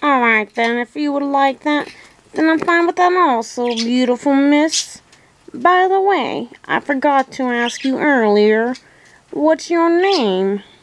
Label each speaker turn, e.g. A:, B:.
A: Alright then, if you would like that, then I'm fine with that also, beautiful miss. By the way, I forgot to ask you earlier, what's your name?